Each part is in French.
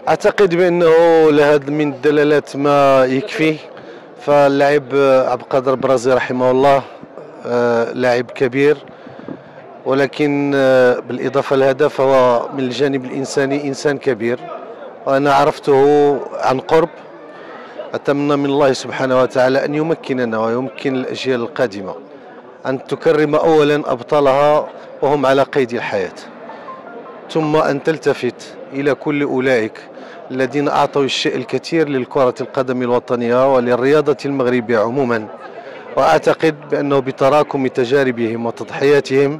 أعتقد بأنه لهذا من الدلالات ما يكفي. فاللاعب عبد القادر برازي رحمه الله لاعب كبير، ولكن بالإضافة لهذا فهو من الجانب الإنساني إنسان كبير، وأنا عرفته عن قرب. أتمنى من الله سبحانه وتعالى أن يمكننا ويمكن الأجيال القادمة أن تكرم أولا أبطالها وهم على قيد الحياة، ثم أن تلتفت إلى كل أولئك الذين أعطوا الشيء الكثير للكرة القدم الوطنية وللرياضة المغربية عموما. وأعتقد بأنه بتراكم تجاربهم وتضحياتهم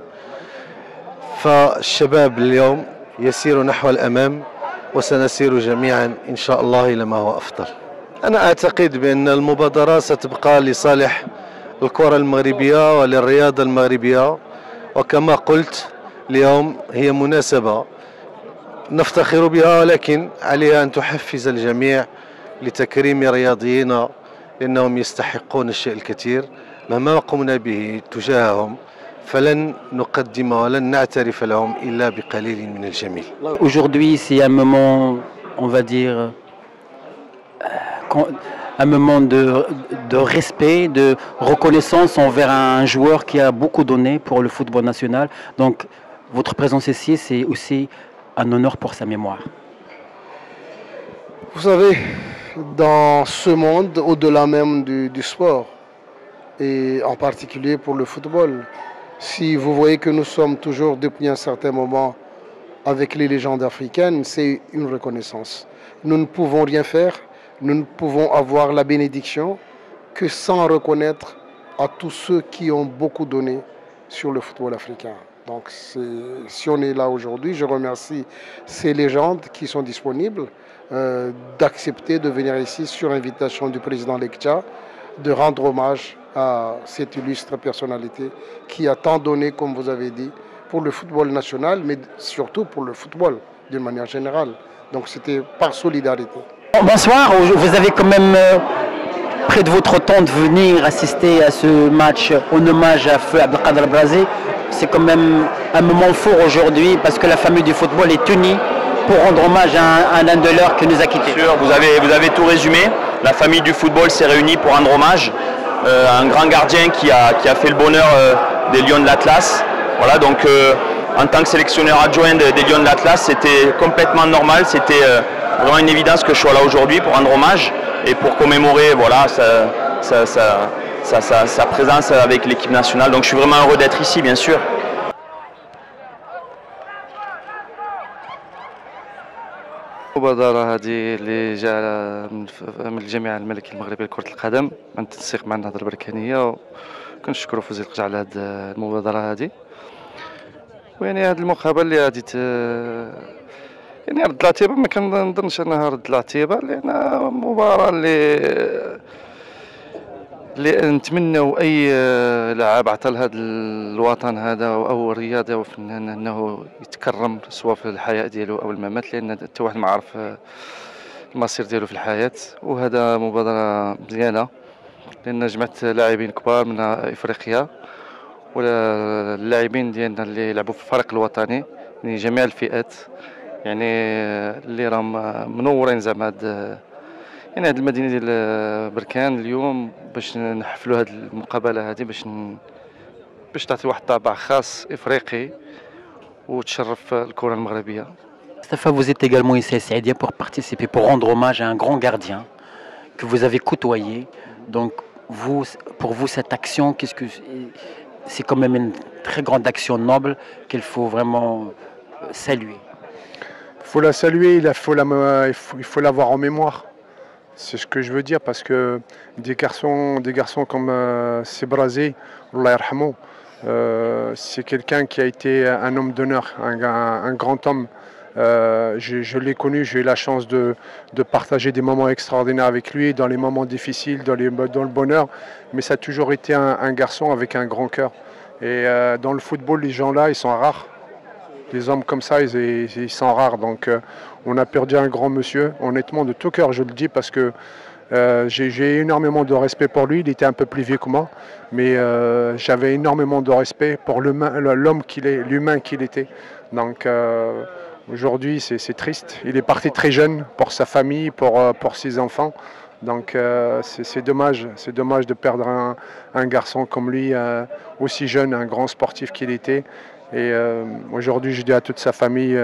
فالشباب اليوم يسير نحو الأمام، وسنسير جميعا إن شاء الله إلى ما هو أفضل. أنا أعتقد بأن المبادرة ستبقى لصالح الكرة المغربية وللرياضة المغربية، وكما قلت اليوم هي مناسبة نفتخر بها، ولكن عليها أن تحفز الجميع لتكريم رياضيين لأنهم يستحقون الشيء الكثير. مهما قمنا به تجاههم فلن نقدم ولن نعترف لهم إلا بقليل من الجميل. Aujourd'hui, c'est un moment, on va dire, un moment de respect, de reconnaissance envers un joueur qui a beaucoup donné pour le football national. Donc, votre présence ici, c'est aussi un honneur pour sa mémoire. Vous savez, dans ce monde, au-delà même du sport, et en particulier pour le football, si vous voyez que nous sommes toujours depuis un certain moment avec les légendes africaines, c'est une reconnaissance. Nous ne pouvons rien faire, nous ne pouvons avoir la bénédiction que sans reconnaître à tous ceux qui ont beaucoup donné sur le football africain. Donc si on est là aujourd'hui, je remercie ces légendes qui sont disponibles d'accepter de venir ici sur invitation du président Lekcha, de rendre hommage à cette illustre personnalité qui a tant donné, comme vous avez dit, pour le football national, mais surtout pour le football d'une manière générale. Donc c'était par solidarité. Bonsoir, vous avez quand même pris de votre temps de venir assister à ce match en hommage à Feu Abdelkader Brazé. C'est quand même un moment fort aujourd'hui parce que la famille du football est unie pour rendre hommage à l'un de leurs qui nous a quittés. Sûr, vous avez tout résumé. La famille du football s'est réunie pour rendre hommage à un grand gardien qui a fait le bonheur des Lions de l'Atlas. Voilà, donc en tant que sélectionneur adjoint des Lions de l'Atlas, c'était complètement normal, c'était vraiment une évidence que je sois là aujourd'hui pour rendre hommage et pour commémorer voilà, sa présence avec l'équipe nationale. Donc je suis vraiment heureux d'être ici, bien sûr. المبادرة هذه اللي جاء من الجامعة الملكية المغربية لكرة القدم عن التنسيق مع النهضة البركانية، وكنشكروا في وزير القجع على هذه المبادرة هذه. ويعني هذه المقابلة اللي غادي يعني رد الاعتبار ما كنظنش انها رد الاعتبار، لان مباراة اللي نتمنوا اي لاعب عطى لهذا الوطن هذا او الرياضي او فنان انه يتكرم سواء في الحياه ديالو او الممات، لان حتى واحد ما عرف المصير ديالو في الحياه. وهذا مبادره مزيانه لان جمعت لاعبين كبار من افريقيا واللاعبين ديالنا اللي يلعبوا في الفريق الوطني من جميع الفئات، يعني اللي راهم منورين زعما يعني هذه المدينه ديال بركان اليوم باش نحفلوا هذه المقابله هذه باش تعطي واحد الطابع خاص افريقي وتشرف الكره المغربيه. Mostafa, vous êtes également ici à Saïdia pour participer, pour rendre hommage à un grand gardien que vous avez côtoyé. Donc pour vous cette action, c'est quand même une très grande action noble qu'il faut vraiment saluer. Il faut la saluer, il faut l'avoir en mémoire. C'est ce que je veux dire, parce que des garçons comme Sebrazé, Allah yarhamou, c'est quelqu'un qui a été un homme d'honneur, un grand homme. Je l'ai connu, j'ai eu la chance de partager des moments extraordinaires avec lui, dans les moments difficiles, dans le bonheur, mais ça a toujours été un garçon avec un grand cœur. Et dans le football, les gens-là, ils sont rares. Des hommes comme ça, ils sont rares. Donc on a perdu un grand monsieur, honnêtement, de tout cœur, je le dis, parce que j'ai énormément de respect pour lui. Il était un peu plus vieux que moi, mais j'avais énormément de respect pour l'homme qu'il est, l'humain qu'il était. Donc Aujourd'hui, c'est triste. Il est parti très jeune pour sa famille, pour ses enfants. Donc c'est dommage de perdre un garçon comme lui, aussi jeune, un grand sportif qu'il était. Et aujourd'hui, je dis à toute sa famille,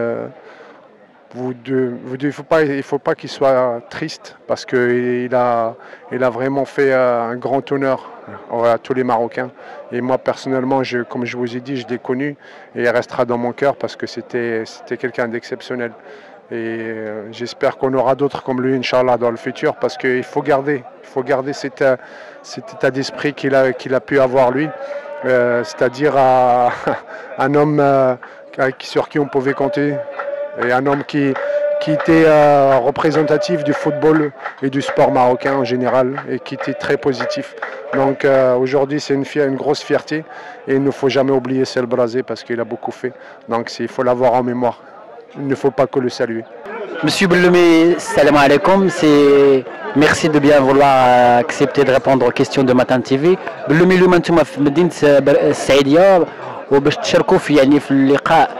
il faut pas qu'il soit triste parce qu'il a vraiment fait un grand honneur à tous les Marocains. Et moi, personnellement, comme je vous ai dit, je l'ai connu et il restera dans mon cœur parce que c'était quelqu'un d'exceptionnel. Et j'espère qu'on aura d'autres comme lui, Inch'Allah, dans le futur, parce qu'il faut garder cet état d'esprit qu'il a pu avoir lui, c'est-à-dire un homme sur qui on pouvait compter, et un homme qui était représentatif du football et du sport marocain en général, et qui était très positif. Donc aujourd'hui, c'est une grosse fierté, et il ne faut jamais oublier Sel Brazé parce qu'il a beaucoup fait. Donc il faut l'avoir en mémoire. Il ne faut pas que le saluer. Monsieur Belloumi, salam alaikum. Merci de bien vouloir accepter de répondre aux questions de Matin TV. Belloumi, اليوم انتم في مدينة السعيدية وباش تشاركوا في اللقاء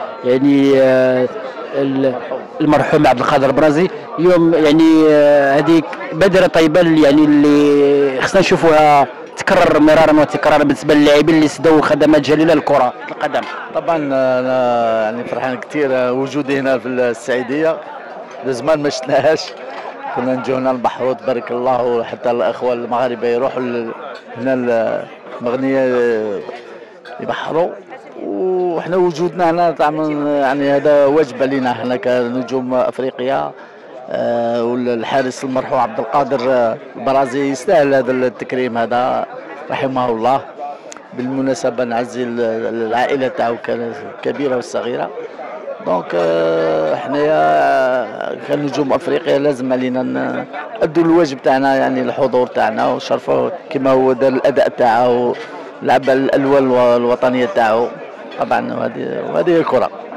المرحوم عبد القادر برازي. اليوم هذه بادرة طيبة اللي خصنا نشوفوها تكرر مرارا وتكرارا بالنسبه للاعبين اللي سدوا خدمات جليله لكره القدم. طبعا انا فرحان كثير وجودي هنا في السعيديه، زمان ما شفناهاش، كنا نجوا هنا البحر تبارك الله، وحتى الاخوه المغاربه يروحوا هنا المغنيه يبحروا، وحنا وجودنا هنا طبعا هذا واجب علينا احنا كنجوم افريقيا. والحارس المرحوم عبد القادر البرازي يستاهل هذا التكريم هذا رحمه الله. بالمناسبة نعزي العائلة تاعو الكبيرة والصغيرة. دونك حنايا كنجوم افريقيا لازم علينا نأدوا الواجب تاعنا، الحضور تاعنا ونشرفوه كما هو دار الاداء تاعو، لعب الالوان الوطنية تاعو طبعا، وهذه الكرة.